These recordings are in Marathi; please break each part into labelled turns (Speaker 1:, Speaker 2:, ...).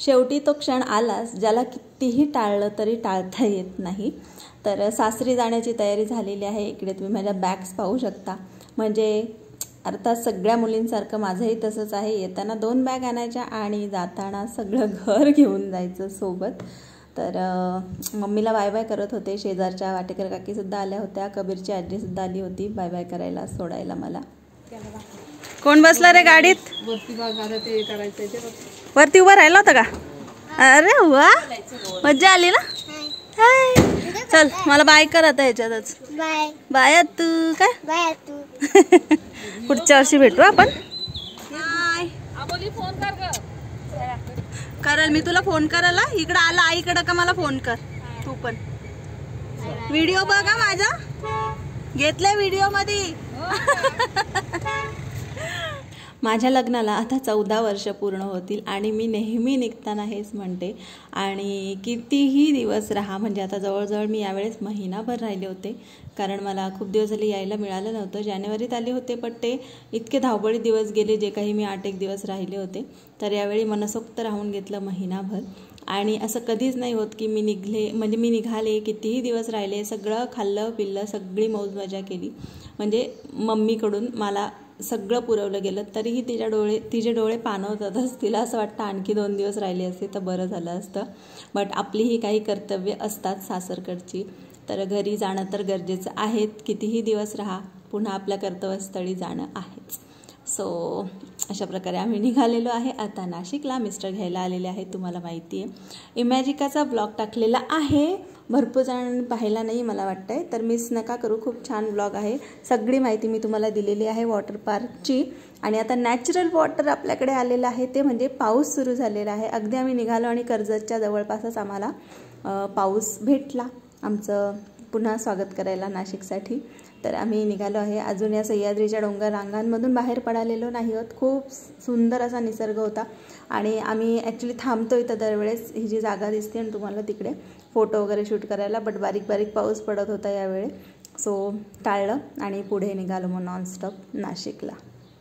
Speaker 1: शेवटी तो क्षण आलाच ज्याला कितीही टाळलं तरी टाळता येत नाही। तर सासरी जाण्याची तयारी झालेली आहे। इकडे तुम्ही माझ्या बॅग्स पाहू शकता। म्हणजे अर्थात सगळ्या मुलींसारखं माझंही तसंच आहे। येताना 2 बॅग आणायच्या आणि जाताना सगळं घर घेऊन जायचं सोबत। तर मम्मीला बाय बाय करत होते। शेजारच्या वाटेकर काकीसुद्धा आल्या होत्या, कबीरची आजीसुद्धा आली होती बाय बाय करायला, सोडायला मला। कोण बसला रे गाडीत? वरती उभा राहिला होता का? अरे वा, मज्जा आली ना? हाय, चल मला बाय कर आता ह्याच्यातच। बाय बाय तू काय बाय तू पुढच्या वर्षी भेटू आपण। बाय आबोली फोन कर ग। करल मी तुला फोन करल। इकडे आला आईकडे का मला फोन कर तू पण। व्हिडिओ बघा माझा, घेतलाय व्हिडिओ मध्ये। माझ्या लग्नाला आता 14 वर्ष पूर्ण होतील आणि मी नेहमी निघताना हेच म्हणते। आणि कितीही दिवस राहा, म्हणजे आता जवळजवळ मी यावेळेस महिनाभर राहिले होते, कारण मला खूप दिवस झाले यायला मिळालं नव्हतं। जानेवारीत आले होते पण ते इतके धावपळी दिवस गेले जे काही मी 8 एक दिवस राहिले होते। तर यावेळी मनसोक्त राहून घेतलं महिनाभर। आणि असं कधीच नाही होत की मी निघाले कितीही दिवस राहिले, सगळं खाल्लं पिल्लं, सगळी मौज मजा केली। म्हणजे मम्मीकडून मला सगळं पुरवलं गेलं, तरीही तिचे डोळे पाणवतातच। तिला असं वाटतं आणखी 2 दिवस राहिले असते तर बरं झालं असतं। बट आपलीही काही कर्तव्य असतात सासरकडची, तर घरी जाणं तर गरजेचं आहे। कितीही दिवस राहा, पुन्हा आपल्या कर्तव्यस्थळी जाणं आहेच। सो अशा प्रकारे आम्ही निघालेलो आहे आता नाशिकला। मिस्टर घ्यायला आलेले आहेत, तुम्हाला माहिती आहे। इमॅजिकाचा ब्लॉग टाकलेला आहे, भरपूर जणांनी पाहिला नाही मला वाटतंय, तर मिस नका करू, खूप छान ब्लॉग आहे। सगळी माहिती मी तुम्हाला दिलेली आहे वॉटर पार्कची। आणि आता नॅचरल वॉटर आपल्याकडे आलेलं आहे, ते म्हणजे पाऊस सुरू झालेला आहे। अगदी आम्ही निघालो आणि कर्जतच्या जवळपासच आम्हाला पाऊस भेटला आमचं पुन्हा स्वागत करायला नाशिकसाठी। तर आम्ही निघालो आहे। अजून या सह्याद्रीच्या डोंगर रांगांमधून बाहेर पडालेलो नाही आहोत। खूप सुंदर असा निसर्ग होता आणि आम्ही ॲक्च्युली थांबतो इथं दरवेळेस, ही जी जागा दिसते आणि तुम्हाला तिकडे फोटो वगैरे शूट करायला, बट बारीक बारीक पाऊस पडत होता यावेळी, सो टाळलं आणि पुढे निघालो मग नॉनस्टॉप नाशिकला।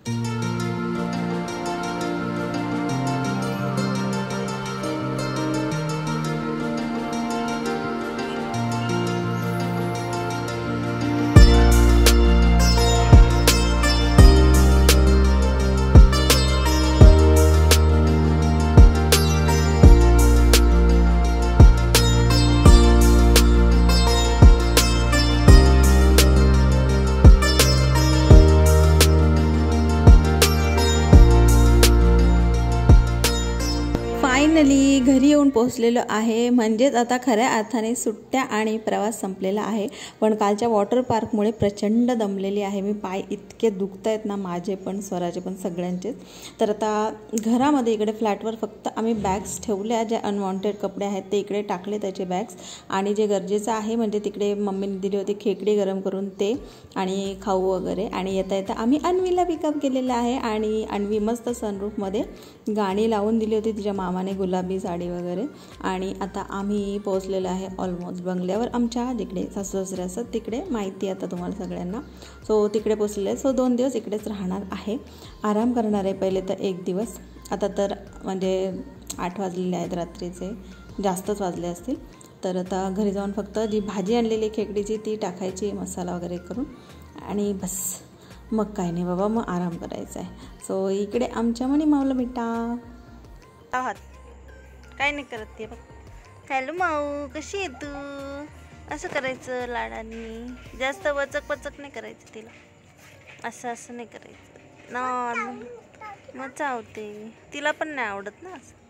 Speaker 1: फायनली घरी येऊन पोहोचलेलो आहे। म्हणजेच आता खऱ्या अर्थाने सुट्ट्या आणि प्रवास संपलेला आहे। पण कालच्या वॉटर पार्कमुळे प्रचंड दमलेली आहे मी। पाय इतके दुखत आहेत ना, माझे पण स्वराचे पण सगळ्यांचेच। तर आता घरामध्ये इकडे फ्लॅटवर फक्त आम्ही बॅग्स ठेवल्या, जे अनवॉन्टेड कपडे आहेत ते इकडे टाकले त्याचे बॅग्स, आणि जे गरजेचं आहे म्हणजे तिकडे मम्मीने दिली होती खेकडी गरम करून ते आणि खाऊ वगैरे। आणि येता येता आम्ही अन्वीला पिकअप केलेलं आहे आणि अन्वी मस्त सनरूफमध्ये गाणी लावून दिली होती तिच्या मामाने, गुलाबी साडी वगैरे। आणि आता आम्ही पोहोचलेलो आहे ऑलमोस्ट बंगल्यावर आमच्या, जिकडे सासू सासरे असतात तिकडे, माहिती आहे आता तुम्हाला सगळ्यांना। सो तिकडे पोहोचलेले आहे। सो 2 दिवस इकडेच राहणार आहे, आराम करणार आहे पहिले तर 1 दिवस। आता तर म्हणजे 8 वाजलेले आहेत रात्रीचे, जास्तच वाजले असतील। तर आता घरी जाऊन फक्त जी भाजी आणलेली खेकडीची ती टाकायची मसाला वगैरे करून, आणि बस मग काय नाही बाबा, मग आराम करायचा आहे। सो इकडे आमच्या मणी माऊला बेटा आहात, काय नाही करत ते बघ। हॅलो माऊ, कशी आहे तू? असं करायचं लाडानी, जास्त वचक वचक नाही करायचं तिला, असं नाही करायचं ना, मग चावते। तिला पण नाही आवडत ना असं।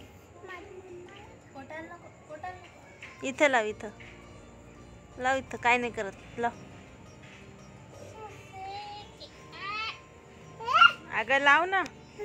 Speaker 1: इथं लाव, इथं लाव, इथं काय नाही करत, लाव। अगं लाव ना,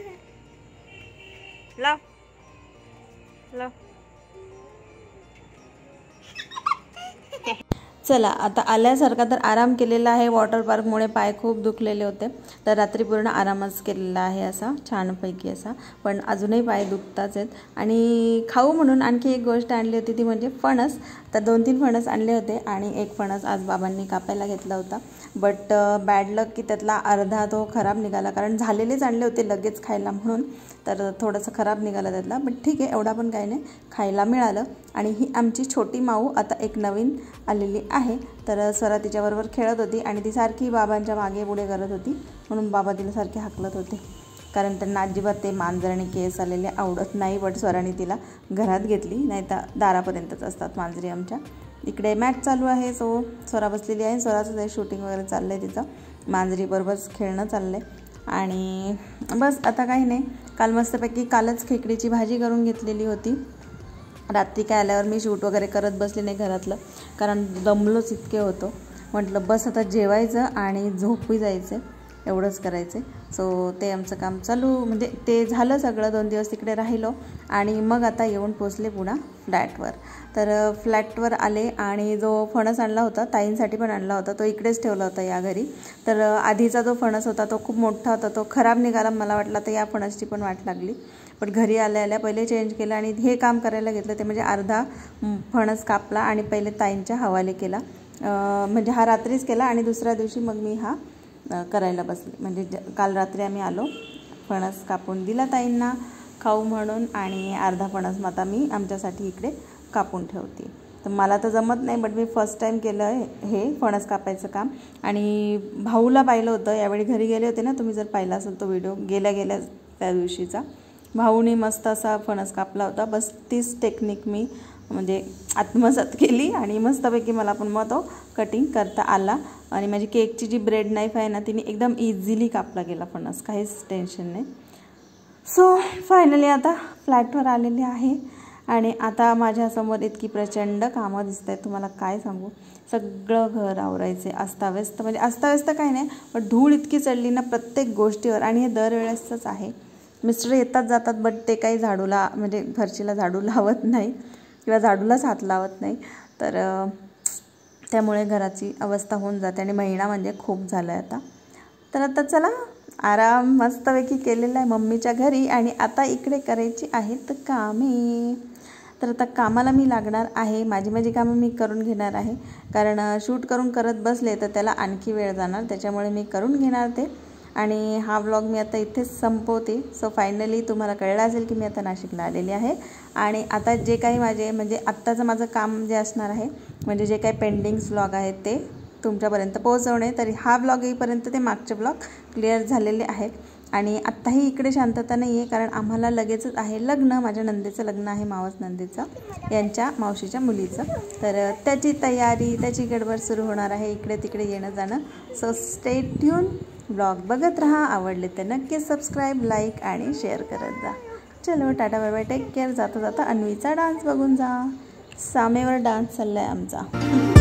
Speaker 1: लाव लाव। चला आता आल्यासारखा तर आराम केलेला आहे. वॉटर पार्कमुळे पाय खूप दुखलेले होते, तर रात्री पूर्ण आरामच केलेला आहे असा छानपैकी असा. पण अजूनही पाय दुखताच आहेत. आणि खाऊ म्हणून आणखी एक गोष्ट आणली होती ती म्हणजे फणस. तर 2-3 फणस आणले होते आणि एक फणस आज बाबांनी कापायला घेतला होता. बट बॅड लक की त्यातला अर्धा तो खराब निघाला, कारण झालेलेच आणले होते लगेच खायला म्हणून, तर थोडंसं खराब निघाला त्यातला. बट ठीक आहे, एवढा पण काही नाही, खायला मिळालं. आणि ही आमची छोटी माऊ आता एक नवीन आलेली आहे. तर स्वरा तिच्याबरोबर खेळत होती आणि ती सारखी बाबांच्या मागे पुढे करत होती, म्हणून बाबा तिला सारखे हाकलत होते, कारण त्यांना अजिबात ते मांजर आणि केस आलेले आवडत नाही. बट स्वराने तिला घरात घेतली, नाही तर दारापर्यंतच असतात मांजरी आमच्या. इकडे मॅच चालू आहे, सो स्वरा बसलेली आहे. स्वराचं ते शूटिंग वगैरे चाललं आहे, तिचं मांजरीबरोबरच खेळणं चाललं आहे. आणि बस आता काही नाही. काल मस्तपैकी कालच खेकडीची भाजी करून घेतलेली होती. रात्री काय आल्यावर मी शूट वगैरे करत बसले नाही घरातलं, कारण दमलोच इतके होतो. म्हटलं बस आता जेवायचं आणि झोपी जायचं, एवढंच करायचं. सो ते आमचं काम चालू, म्हणजे ते झालं सगळं. 2 दिवस तिकडे राहिलो आणि मग आता येऊन पोचले पुन्हा फ्लॅटवर. तर फ्लॅटवर आले आणि जो फणस आणला होता, ताईंसाठी पण आणला होता, तो इकडेच ठेवला होता या घरी. तर आधीचा जो फणस होता तो खूप मोठा होता, तो खराब निघाला. मला वाटलं तर या फणसची पण वाट लागली. पण घरी आल्या पहिले चेंज केलं आणि हे काम करायला घेतलं. ते म्हणजे अर्धा फणस कापला आणि पहिले ताईंच्या हवाले केला. म्हणजे हा रात्रीच केला आणि दुसऱ्या दिवशी मग मी हा करायला बसले. म्हणजे काल रात्री आम्ही आलो, फणस कापून दिला ताईंना खाऊ म्हणून, आणि अर्धा फणस मग आता मी आमच्यासाठी इकडे कापून ठेवते. तर मला तर जमत नाही, बट मी फर्स्ट टाईम केलं आहे हे फणस कापायचं काम. आणि भाऊला पाहिलं होतं, यावेळी घरी गेले होते ना, तुम्ही जर पाहिला असेल तो व्हिडिओ गेल्या त्या दिवशीचा, भाऊने मस्त असा फणस कापला होता. बस तीच टेक्निक मी म्हणजे आत्मसात केली आणि मस्तपैकी मला पण मग तो कटिंग करता आला. आणि माझी केकची जी ब्रेड नाईफ आहे ना, तिने एकदम इझिली कापला गेला फणस, काहीच टेन्शन नाही. सो फायनली आता फ्लॅटवर आलेले आहे आणि आता माझ्यासमोर इतकी प्रचंड कामं दिसत आहेत, तुम्हाला काय सांगू. सगळं घर आवरायचे, अस्ताव्यस्त, म्हणजे अस्ताव्यस्त काही नाही, पण धूळ इतकी चढली ना प्रत्येक गोष्टीवर. आणि हे दरवेळेसच आहे. मिस्टर येतात जातात, बट ते काही झाडूला म्हणजे फरशीला झाडू लावत नाही किंवा झाडूलाच हात लावत नाही. तर त्यामुळे घराची अवस्था होऊन जाते आणि महिना म्हणजे खूप झाला आहे आता. तर आता चला आराम मस्तपैकी केलेला आहे मम्मीच्या घरी आणि आता इकडे करायची आहेत कामे. तर आता कामाला मी लागणार आहे. माझी कामं मी करून घेणार आहे, कारण शूट करून करत बसले तर त्याला आणखी वेळ जाणार, त्याच्यामुळे मी करून घेणार ते. आणि हा व्लॉग मी आता इथेच संपवते. सो फायनली तुम्हाला कळलं असेल की मी आता नाशिकला आलेली आहे आणि आता जे काही माझे म्हणजे आत्ताचं माझं काम जे असणार आहे, म्हणजे जे काही पेंडिंग्स व्लॉग आहेत ते तुमच्यापर्यंत पोहोचवणे. तरी हा व्लॉग येईपर्यंत ते मागचे व्लॉग क्लिअर झालेले आहेत. आणि आत्ताही इकडे शांतता नाही आहे, कारण आम्हाला लगेचच आहे लग्न. माझ्या नंदेचं लग्न आहे, मावस नंदेचं, यांच्या मावशीच्या मुलीचं. तर त्याची तयारी, त्याची गडबड सुरू होणार आहे, इकडे तिकडे येणं जाणं. सो स्टे ट्यून, ब्लॉग बघत राहा. आवडले तर नक्कीच सबस्क्राईब, लाईक आणि शेअर करत जा. चलो tata bye bye, take care. जाता अन्वीचा डान्स बघून जा. सामेवर डान्स चालला आहे आमचा.